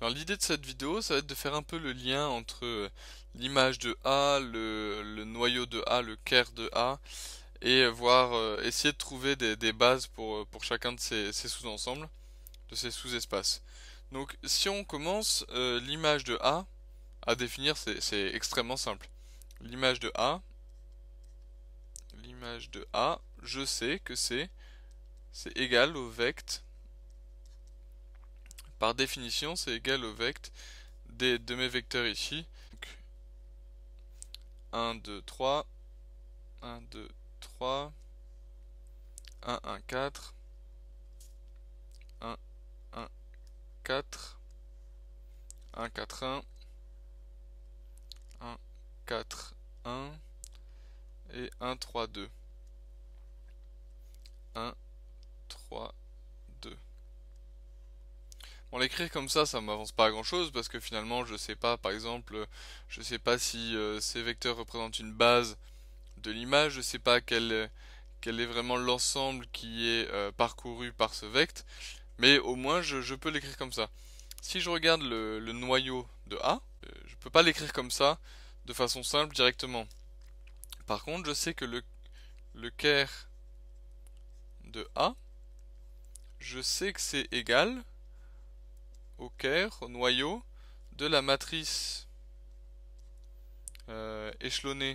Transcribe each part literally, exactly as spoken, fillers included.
Alors l'idée de cette vidéo, ça va être de faire un peu le lien entre euh, l'image de A, le, le noyau de A, le ker de A, et voir, euh, essayer de trouver des, des bases pour, euh, pour chacun de ces, ces sous-ensembles, de ces sous-espaces. Donc si on commence, euh, l'image de A, à définir, c'est c'est extrêmement simple. L'image de A, l'image de A, je sais que c'est c'est égal au vect, par définition, c'est égal au vect des, de mes vecteurs ici. Donc, un, deux, trois, un, deux, trois, un, un, quatre, un, un, quatre, un, quatre, un, un, quatre, un et un, trois, deux. un, trois, deux. Bon, l'écrire comme ça, ça m'avance pas à grand chose parce que finalement, je sais pas, par exemple, je sais pas si euh, ces vecteurs représentent une base de l'image, je sais pas quel, quel est vraiment l'ensemble qui est euh, parcouru par ce vect, mais au moins je, je peux l'écrire comme ça. Si je regarde le, le noyau de A, euh, je peux pas l'écrire comme ça de façon simple directement. Par contre, je sais que le, le ker de A, je sais que c'est égal au ker, au noyau de la matrice euh, échelonnée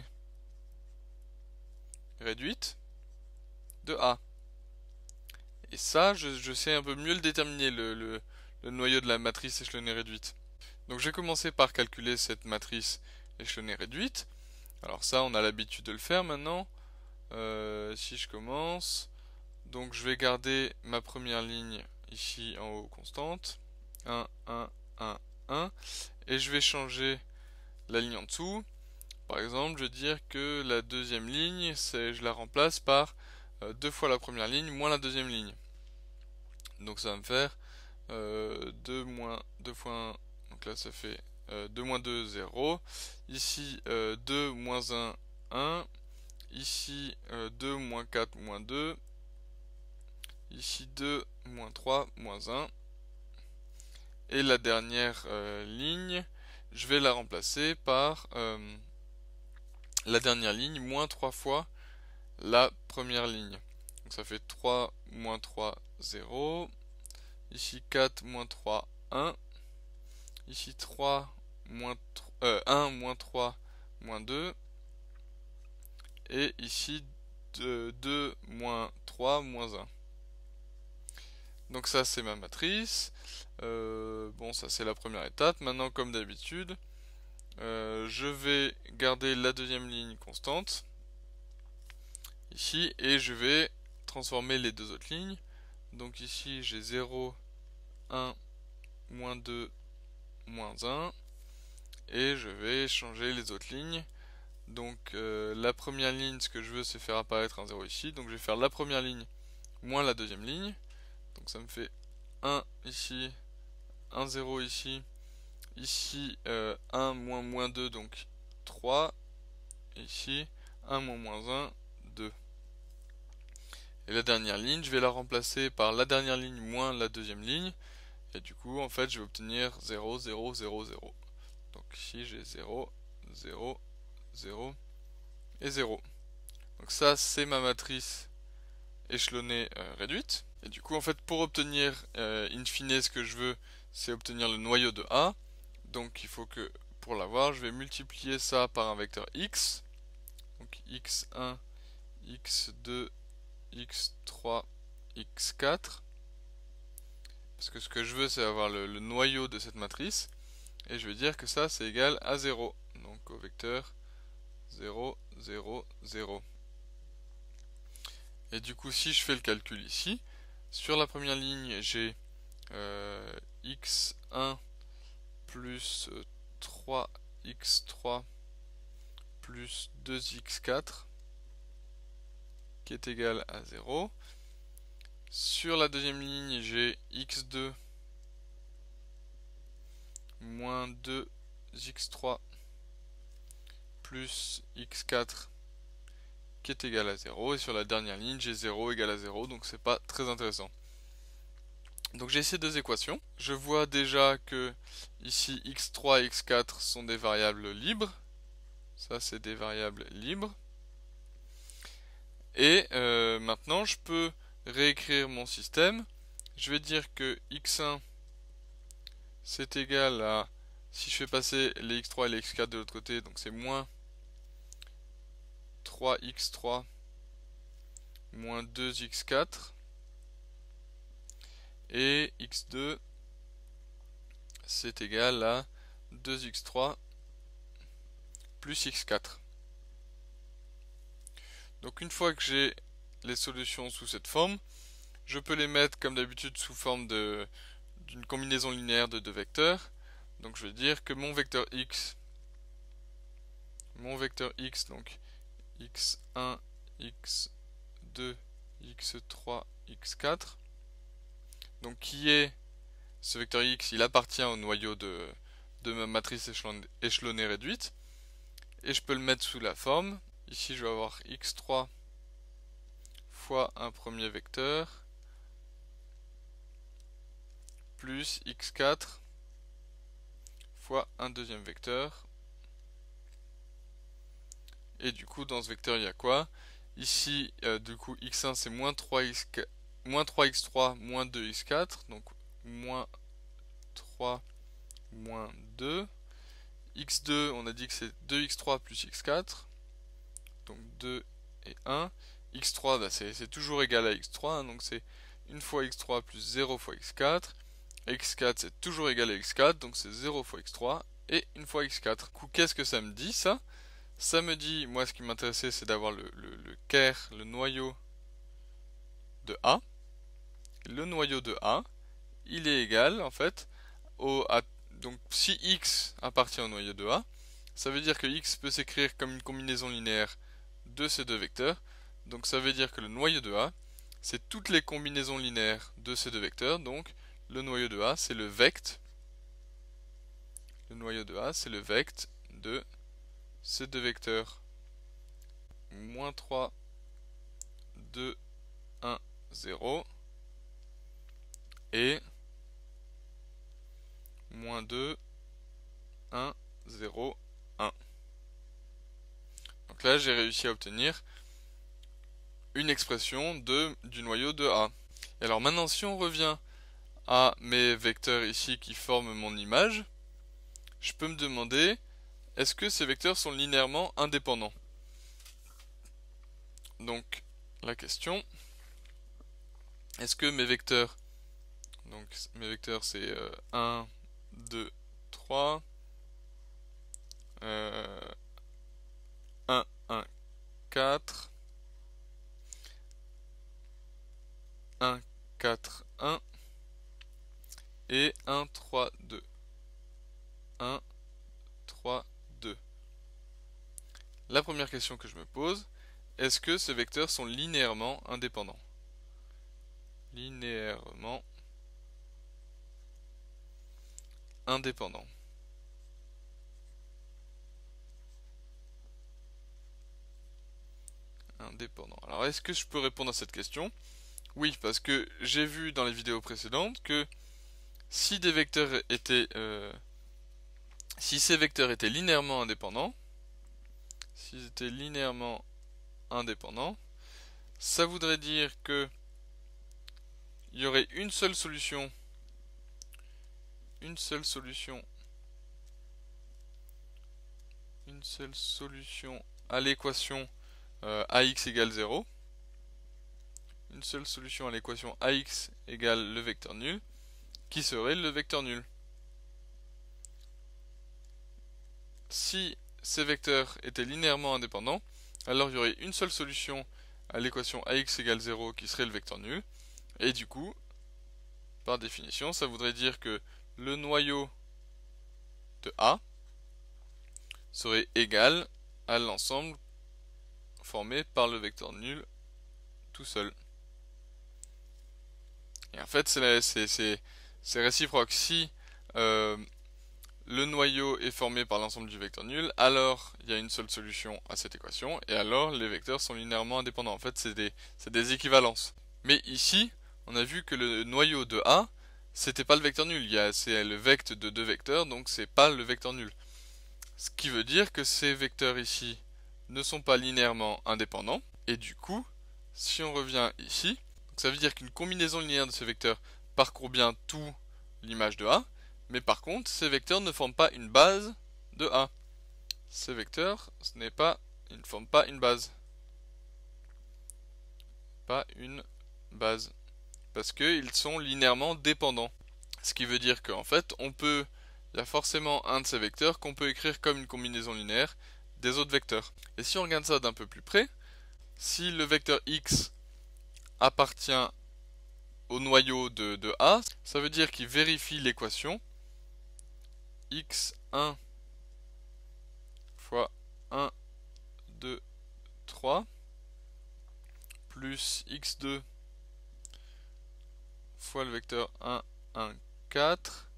réduite de A. Et ça, je, je sais un peu mieux le déterminer, le, le, le noyau de la matrice échelonnée réduite. Donc je vais commencer par calculer cette matrice échelonnée réduite. Alors ça, on a l'habitude de le faire maintenant. Euh, si je commence, donc je vais garder ma première ligne ici en haut constante. un, un, un, un. Et je vais changer la ligne en dessous. Par exemple, je vais dire que la deuxième ligne, c'est, je la remplace par euh, deux fois la première ligne moins la deuxième ligne. Donc ça va me faire euh, deux moins deux fois un, donc là ça fait euh, deux moins deux, zéro. Ici euh, deux moins un, un. Ici euh, deux moins quatre, moins deux. Ici deux moins trois, moins un. Et la dernière euh, ligne, je vais la remplacer par euh, la dernière ligne moins trois fois la première ligne. Donc ça fait trois moins trois, zéro. Ici quatre moins trois, un. Ici trois moins euh, un moins trois, moins deux. Et ici deux, deux moins trois, moins un. Donc ça c'est ma matrice. Euh, bon, ça c'est la première étape. Maintenant, comme d'habitude, euh, je vais garder la deuxième ligne constante ici et je vais transformer les deux autres lignes. Donc ici j'ai zéro, un, moins deux, moins un. Et je vais changer les autres lignes. Donc euh, la première ligne, ce que je veux, c'est faire apparaître un zéro ici. Donc je vais faire la première ligne moins la deuxième ligne. Donc ça me fait un ici, un zéro ici. Ici euh, un moins moins deux, donc trois. Ici un moins moins un, deux. Et la dernière ligne, je vais la remplacer par la dernière ligne moins la deuxième ligne. Et du coup, en fait, je vais obtenir zéro, zéro, zéro, zéro. Donc ici, j'ai zéro, zéro, zéro et zéro. Donc ça, c'est ma matrice échelonnée euh, réduite. Et du coup, en fait, pour obtenir euh, in fine ce que je veux, c'est obtenir le noyau de A. Donc il faut que, pour l'avoir, je vais multiplier ça par un vecteur x. Donc x un, x deux, x trois, x quatre. Parce que ce que je veux, c'est avoir le, le noyau de cette matrice. Et je vais dire que ça, c'est égal à zéro. Donc au vecteur zéro, zéro, zéro. Et du coup, si je fais le calcul ici, sur la première ligne, j'ai euh, x un plus trois x trois plus deux x quatre qui est égal à zéro. Sur la deuxième ligne, j'ai x deux moins deux x trois plus x quatre qui est égal à zéro. Et sur la dernière ligne, j'ai zéro égal à zéro, donc c'est pas très intéressant. Donc j'ai ces deux équations. Je vois déjà que ici x trois et x quatre sont des variables libres. Ça c'est des variables libres. Et euh, maintenant je peux réécrire mon système. Je vais dire que x un c'est égal à, si je fais passer les x trois et les x quatre de l'autre côté, donc c'est moins trois x trois moins deux x quatre. Et x deux c'est égal à deux x trois plus x quatre. Donc une fois que j'ai les solutions sous cette forme, je peux les mettre comme d'habitude sous forme de d'une combinaison linéaire de deux vecteurs. Donc je vais dire que mon vecteur x, mon vecteur x, donc x un, x deux, x trois, x quatre, donc qui est ce vecteur x, il appartient au noyau de, de ma matrice échelonnée réduite, et je peux le mettre sous la forme. Ici je vais avoir x trois fois un premier vecteur plus x quatre fois un deuxième vecteur. Et du coup dans ce vecteur il y a quoi? Ici euh, du coup x un c'est moins trois x trois moins deux x quatre, donc moins trois moins deux. x deux on a dit que c'est deux x trois plus x quatre, donc deux et un. x trois bah, c'est toujours égal à x trois, hein, donc c'est une fois x trois plus zéro fois x quatre. x quatre c'est toujours égal à x quatre, donc c'est zéro fois x trois et une fois x quatre. Qu'est-ce que ça me dit ça? Ça me dit, moi ce qui m'intéressait c'est d'avoir le, le, le ker, le noyau de A. Le noyau de A, il est égal en fait au, à, donc si x appartient au noyau de A, ça veut dire que x peut s'écrire comme une combinaison linéaire de ces deux vecteurs. Donc ça veut dire que le noyau de A, c'est toutes les combinaisons linéaires de ces deux vecteurs. Donc le noyau de A, c'est le vect. Le noyau de A, c'est le vect de ces deux vecteurs. moins trois, deux, un, zéro. Et moins deux, un, zéro, un. Donc là, j'ai réussi à obtenir une expression de, du noyau de A. Et alors maintenant, si on revient à mes vecteurs ici qui forment mon image, je peux me demander, est-ce que ces vecteurs sont linéairement indépendants? Donc, la question, est-ce que mes vecteurs, donc mes vecteurs c'est euh, un, deux, trois, euh, un, un, quatre, un, quatre, un et un, trois, deux. un, trois, deux. La première question que je me pose, est-ce que ces vecteurs sont linéairement indépendants? Linéairement indépendants. Indépendants. Alors est-ce que je peux répondre à cette question? Oui, parce que j'ai vu dans les vidéos précédentes que si des vecteurs étaient euh, si ces vecteurs étaient linéairement indépendants, s'ils étaient linéairement indépendants, ça voudrait dire que il y aurait une seule solution, une seule solution, une seule solution à l'équation euh, ax égale zéro, une seule solution à l'équation ax égale le vecteur nul, qui serait le vecteur nul. Si ces vecteurs étaient linéairement indépendants, alors il y aurait une seule solution à l'équation ax égale zéro qui serait le vecteur nul, et du coup, par définition, ça voudrait dire que le noyau de A serait égal à l'ensemble formé par le vecteur nul tout seul. Et en fait, c'est réciproque. Si euh, le noyau est formé par l'ensemble du vecteur nul, alors il y a une seule solution à cette équation, et alors les vecteurs sont linéairement indépendants. En fait, c'est des, des équivalences. Mais ici, on a vu que le noyau de A c'était pas le vecteur nul. Il y a, c'est le vecte de deux vecteurs, donc c'est pas le vecteur nul. Ce qui veut dire que ces vecteurs ici ne sont pas linéairement indépendants. Et du coup, si on revient ici, ça veut dire qu'une combinaison linéaire de ces vecteurs parcourt bien tout l'image de A, mais par contre, ces vecteurs ne forment pas une base de A. Ces vecteurs, ce n'est pas, ils ne forment pas une base. Pas une base. Parce qu'ils sont linéairement dépendants. Ce qui veut dire qu'en fait, on peut, il y a forcément un de ces vecteurs qu'on peut écrire comme une combinaison linéaire des autres vecteurs. Et si on regarde ça d'un peu plus près, si le vecteur x appartient au noyau de, de A, ça veut dire qu'il vérifie l'équation x un fois un, deux, trois plus x deux fois le vecteur un, un, quatre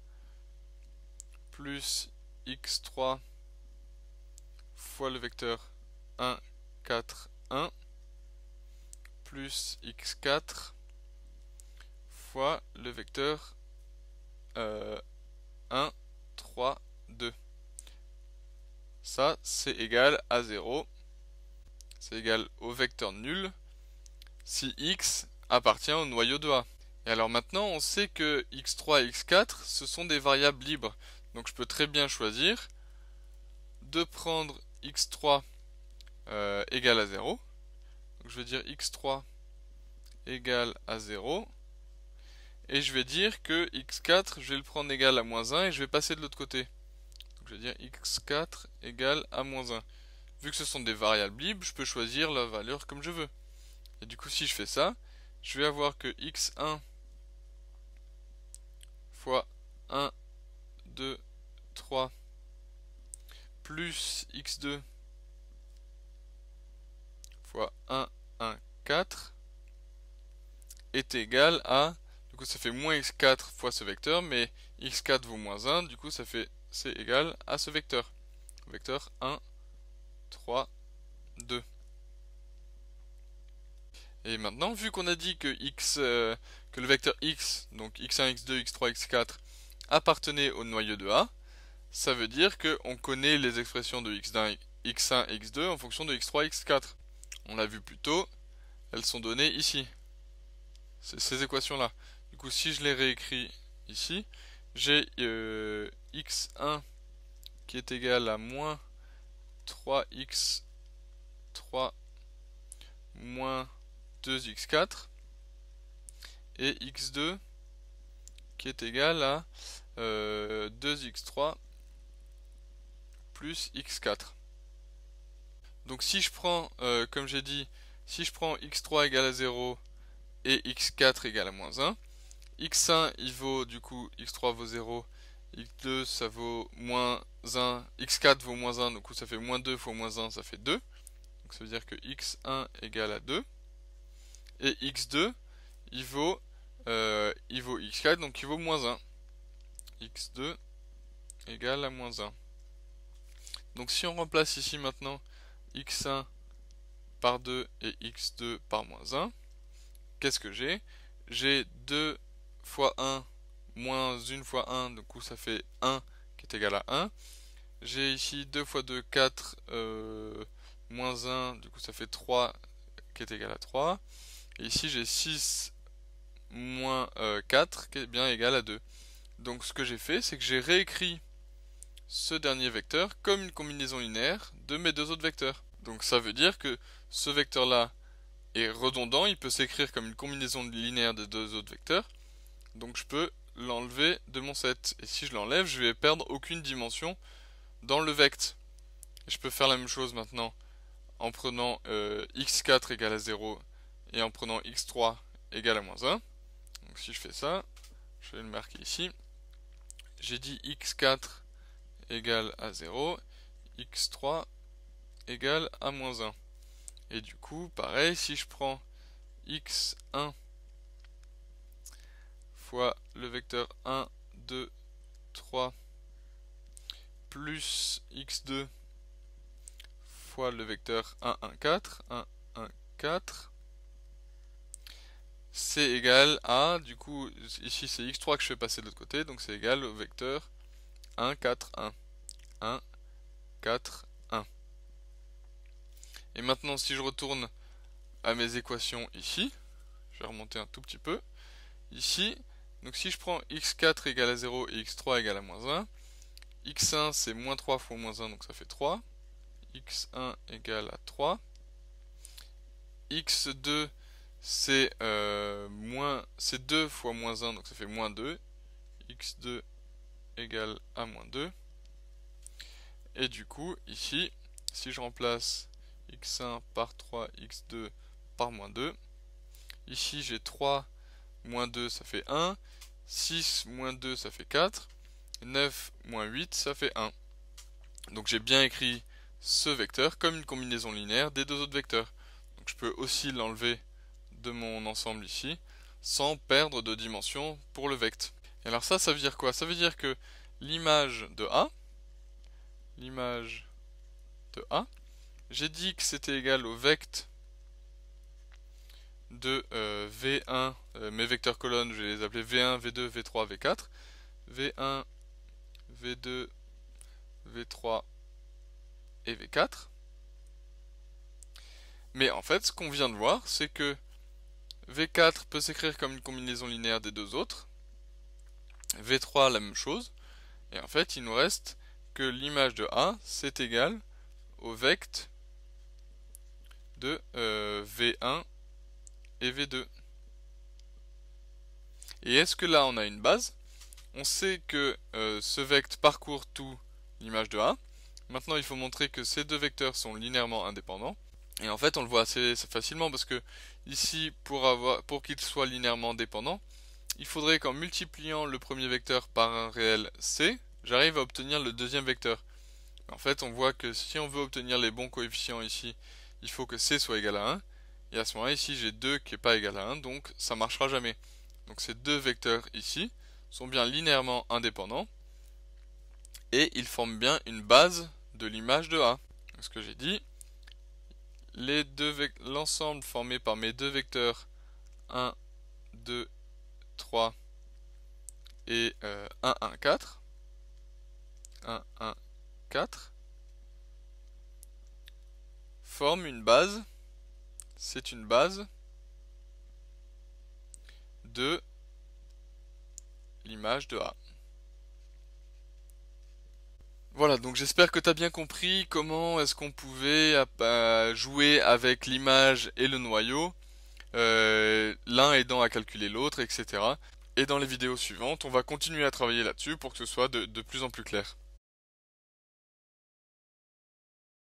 plus x trois fois le vecteur un, quatre, un plus x quatre fois le vecteur euh, un, trois, deux. Ça, c'est égal à zéro. C'est égal au vecteur nul si x appartient au noyau de A. Et alors maintenant, on sait que x trois et x quatre, ce sont des variables libres. Donc je peux très bien choisir de prendre x trois euh, égal à zéro. Donc je vais dire x trois égale à zéro. Et je vais dire que x quatre, je vais le prendre égal à moins un et je vais passer de l'autre côté. Donc je vais dire x quatre égale à moins un. Vu que ce sont des variables libres, je peux choisir la valeur comme je veux. Et du coup, si je fais ça, je vais avoir que x un fois un, deux, trois plus x deux fois un, un, quatre est égal à, du coup ça fait moins x quatre fois ce vecteur, mais x quatre vaut moins un, du coup ça fait, c'est égal à ce vecteur. Vecteur un, trois, deux. Et maintenant, vu qu'on a dit que x, euh, que le vecteur x, donc x un, x deux, x trois, x quatre, appartenait au noyau de A, ça veut dire qu'on connaît les expressions de x un, x un et x deux en fonction de x trois, x quatre. On l'a vu plus tôt, elles sont données ici. C'est ces équations-là. Du coup, si je les réécris ici, j'ai euh, x un qui est égal à moins trois x trois moins deux x quatre et x deux qui est égal à euh, deux x trois plus x quatre. Donc si je prends, euh, comme j'ai dit, si je prends x trois égale à zéro et x quatre égale à moins un, x un il vaut du coup, x trois vaut zéro, x deux ça vaut moins un, x quatre vaut moins un, du coup ça fait moins deux fois moins un, ça fait deux. Donc ça veut dire que x un égale à deux. Et x deux il vaut, euh, il vaut x quatre, donc il vaut moins un. x deux égale à moins un. Donc si on remplace ici maintenant x un par deux et x deux par moins un, qu'est-ce que j'ai? J'ai deux fois un moins un fois un, du coup ça fait un qui est égal à un. J'ai ici deux fois deux, quatre, euh, moins un, du coup ça fait trois qui est égal à trois. Et ici j'ai six moins euh, quatre qui est bien égal à deux. Donc ce que j'ai fait, c'est que j'ai réécrit ce dernier vecteur comme une combinaison linéaire de mes deux autres vecteurs. Donc ça veut dire que ce vecteur-là est redondant, il peut s'écrire comme une combinaison linéaire des deux autres vecteurs. Donc je peux l'enlever de mon set. Et si je l'enlève, je vais perdre aucune dimension dans le vecte. Et je peux faire la même chose maintenant en prenant euh, x quatre égale à zéro et en prenant x trois égale à moins un. Donc si je fais ça, je vais le marquer ici. J'ai dit x quatre égale à zéro, x trois égale à moins un. Et du coup, pareil, si je prends x un fois le vecteur un, deux, trois plus x deux fois le vecteur un, un, quatre, un, un, quatre, c'est égal à, du coup, ici c'est x trois que je fais passer de l'autre côté, donc c'est égal au vecteur un, quatre, un. un, quatre, un. Et maintenant, si je retourne à mes équations ici, je vais remonter un tout petit peu, ici, donc si je prends x quatre égale à zéro et x trois égale à moins un, x un c'est moins trois fois moins un, donc ça fait trois, x un égale à trois, x deux c'est euh, moins, c'est deux fois moins un, donc ça fait moins deux, x deux égale à moins deux, et du coup ici, si je remplace x un par trois, x deux par moins deux, ici j'ai trois moins deux ça fait un, six moins deux ça fait quatre, neuf moins huit ça fait un. Donc j'ai bien écrit ce vecteur comme une combinaison linéaire des deux autres vecteurs. Donc je peux aussi l'enlever de mon ensemble ici sans perdre de dimension pour le vect. Et alors ça, ça veut dire quoi? Ça veut dire que l'image de A, l'image de A, j'ai dit que c'était égal au vect de euh, V un, euh, mes vecteurs colonnes, je vais les appeler V un, V deux, V trois, V quatre, V un, V deux, V trois et V quatre. Mais en fait, ce qu'on vient de voir, c'est que V quatre peut s'écrire comme une combinaison linéaire des deux autres, V trois la même chose, et en fait, il nous reste que l'image de A, c'est égal au vect de euh, V un et V deux. Et est-ce que là on a une base? On sait que euh, ce vect parcourt tout l'image de A. Maintenant il faut montrer que ces deux vecteurs sont linéairement indépendants. Et en fait on le voit assez, assez facilement parce que ici pour, avoir, pour qu'il soit linéairement dépendant, il faudrait qu'en multipliant le premier vecteur par un réel C, j'arrive à obtenir le deuxième vecteur. En fait on voit que si on veut obtenir les bons coefficients ici, il faut que C soit égal à un. Et à ce moment-là ici j'ai deux qui n'est pas égal à un, donc ça ne marchera jamais. Donc ces deux vecteurs ici sont bien linéairement indépendants et ils forment bien une base de l'image de A. Donc, ce que j'ai dit, les deux l'ensemble formé par mes deux vecteurs un, deux, trois et euh, un, un, quatre, un, un, quatre forment une base, c'est une base de l'image de A. Voilà, donc j'espère que tu as bien compris comment est-ce qu'on pouvait euh, jouer avec l'image et le noyau, euh, l'un aidant à calculer l'autre, et cetera. Et dans les vidéos suivantes, on va continuer à travailler là-dessus pour que ce soit de, de plus en plus clair.